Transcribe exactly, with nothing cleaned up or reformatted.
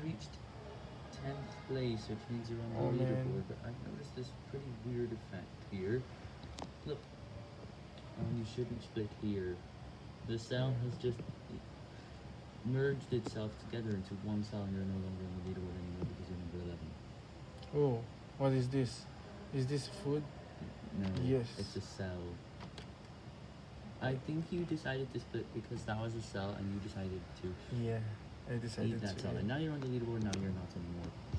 reached tenth place, which means you're on Oh the man. leaderboard, but I've noticed this pretty weird effect here. Look, oh, you shouldn't split here. The cell has just merged itself together into one cell, and you're no longer on the leaderboard anymore because you're number eleven. Oh, what is this? Is this food? No, Yes. it's a cell. I think you decided to split because that was a cell, and you decided to Yeah, I eat decided that to cell. eat. And now you're on the leaderboard, now you're not anymore.